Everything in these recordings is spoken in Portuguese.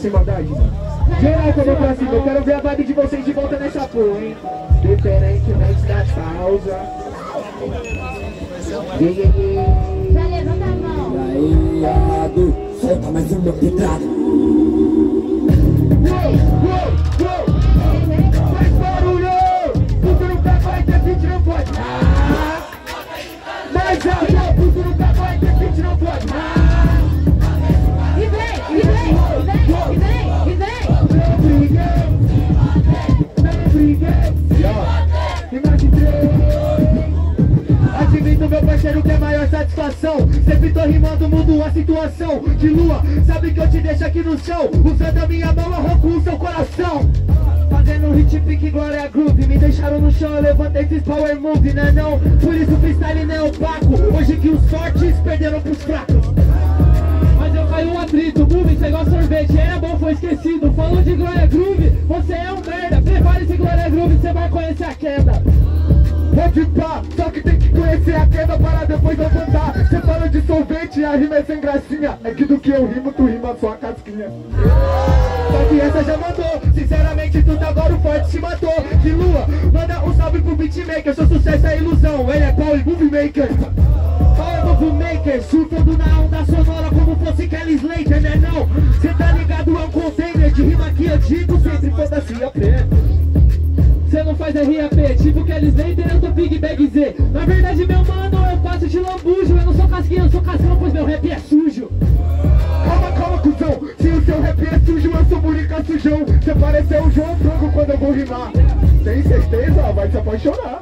sem maldade, mano. Geral, como pra cima, eu quero ver a vibe de vocês de volta nessa porra, hein? Diferentemente da pausa. Já levanta a mão. E aí, Ado, solta mais uma pedrada. Faz barulho! Puto no pé, vai ter beat, não pode. Mais alto, puto no pé, vai ter beat, não pode. E vem, e vem, e vem, e vem, e vem. Não briguei. Imagem 3. Admito, meu parceiro, que é maior satisfação. Sempre tô rimando, mudo a situação. De lua, sabe que eu te deixo aqui no chão. Usando a minha mão, arranco o seu coração. Fazendo hit, pique, glória, groove. Me deixaram no chão, eu levantei, fiz power move, né não? Por isso o freestyle não é opaco. Hoje que os fortes perderam pros fracos. Mas eu caí um atrito, moving, cê igual sorvete. Era bom, foi esquecido. Falou de glória, groove, você é um merda. Prepare-se, glória, groove, cê vai conhecer a queda. Pode pá, só que tem que conhecer a queda para depois eu contar. Cê fala de sorvete, a rima é sem gracinha. É que do que eu rimo, tu rima só a casquinha. Só que essa já mandou, sinceramente tudo agora o forte se matou. De lua, manda um salve pro beatmaker, seu sucesso é ilusão. Ele é Paul e Movie Maker. Power Movie Maker, surfando na onda sonora como fosse Kelly Slater, né não? Cê tá ligado, é um container de rima que eu digo sempre fantasia preta. Cê não faz RAP, tipo Kelly Slater, eu tô Big Bag Z. Na verdade, meu mano, eu passo de lambujo. Eu não sou casquinha, eu sou cascão, pois meu rap é sujo. Calma, cuzão, se o seu rap é sujo, eu sou burica sujão. Cê pareceu o João Franco quando eu vou rimar. Tem certeza? Vai se apaixonar.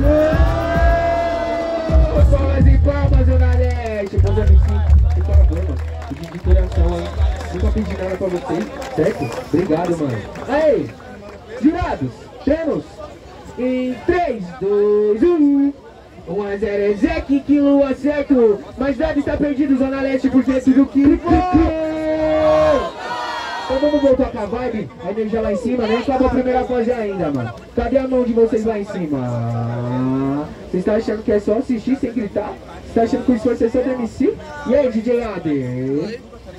Palmas e palmas, Zona Leste. Meus amigos, por favor, mano. Pedi de coração aí. Nunca pedi nada pra vocês, certo? Obrigado, mano. Aí, jurados, temos em 3, 2, 1. 1 a 0 é Zeke, que lua certo. Mas nada está perdido, Zona Leste, porque tudo que então vamos voltar com a vibe, a energia lá em cima, nem acabou a primeira fase ainda, mano. Cadê a mão de vocês lá em cima? Vocês estão achando que é só assistir sem gritar? Vocês estão achando que o esforço é só do MC? E aí, DJ AD?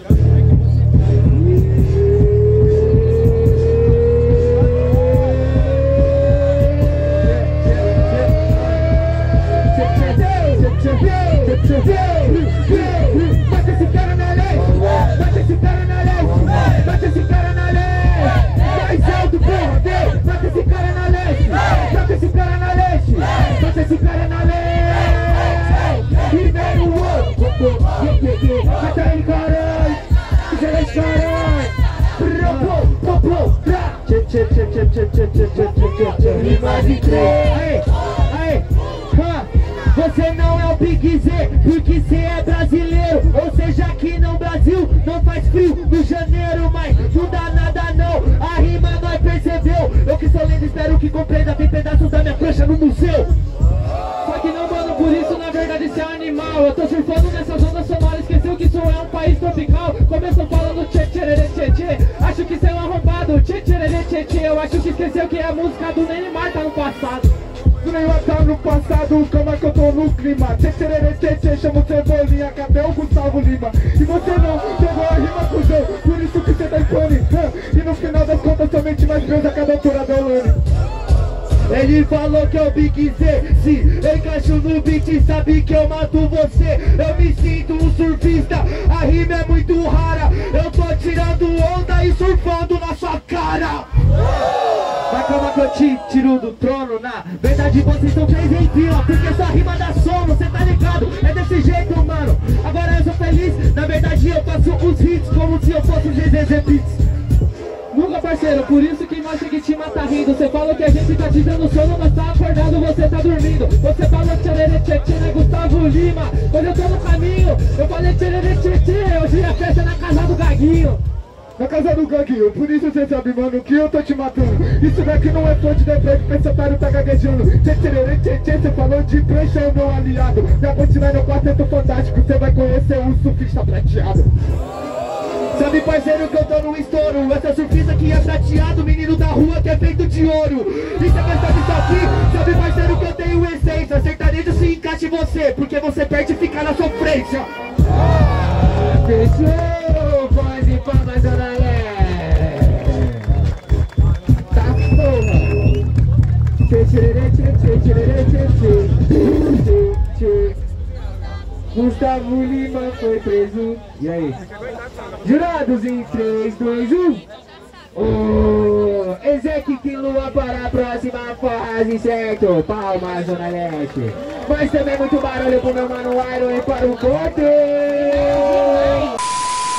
Bate esse cara na lei, bate esse cara na lei, bate esse cara na lei. Mais alto, porra, bate esse cara na lei, bate esse cara na lei, bate esse cara na lei. E vem o outro, mata ele, caralho, fica esse caralho. Propô, pra, rima de 3. Aí, você não é o Big Z, porque cê é brasileiro. Ou seja, aqui no Brasil não faz frio no janeiro. Mas não dá nada não, a rima nós percebeu. Eu que sou lendo, espero que compreenda. Tem pedaços da minha prancha no museu. Só que não, mano, por isso na verdade cê é um animal. Eu tô surfando nessas ondas sonoras, esqueceu que isso é um país tropical. Começou falando tchê tchererê tchê tchê. Acho que cê é um arrombado, tchê tchererê tchê tchê. Eu acho que esqueceu que a música do Neymar tá no passado. O Neymar tá no passado, calma que eu tô no clima. Tchê tchererê tchê tchê, chamo Cebolinha, cadê o Gustavo Lima? E você não pegou a rima, cuzão, por isso que cê tá em pane. E no final das contas somente mais Deus a cada altura da Olane. Ele falou que é o Big Z, se encaixo no beat, sabe que eu mato você. Eu me sinto um surfista, a rima é muito rara. Eu tô tirando onda e surfando na sua cara. Mas calma que eu te tiro do trono, na verdade vocês são 3 em fila, porque sua rima dá sono, cê tá ligado? É desse jeito, mano. Agora eu sou feliz, na verdade eu faço os hits como se eu fosse o ZZZ Beats. Nunca, parceiro, por isso que nós Chiquitima tá rindo. Cê falou que a gente tá te dando sono, mas tá acordado, você tá dormindo. Você falou tchererê tchê tchê, né, Gustavo Lima? Hoje eu tô no caminho, eu falei tchererê tchê tchê. Hoje a festa é na casa do Gaguinho. Na casa do Gaguinho, por isso cê sabe, mano, que eu tô te matando. Isso daqui não é fonte de break, porque esse otário tá gaguejando. Tchê tchererê tchê tchê, cê falou de prancha, meu aliado. Minha botina é no quarteto fantástico, cê vai conhecer o surfista prateado. Sabe, parceiro, que eu tô no estouro. Essa surfista que é prateado, menino da rua que é feito de ouro. E cê quer saber isso aqui? Sabe, parceiro, que eu tenho essência. Sertanejo se encaixe em você, porque você perde e fica na sofrência. Fechou, pode ir pra mais Zona Leste. Gustavo Lima foi preso. E aí? Jurados em 3, 2, 1. Ezequiel Lua para a próxima fase, certo? Palmas, Zona Leste. Mas também muito barulho pro meu mano Iron e para o Corte.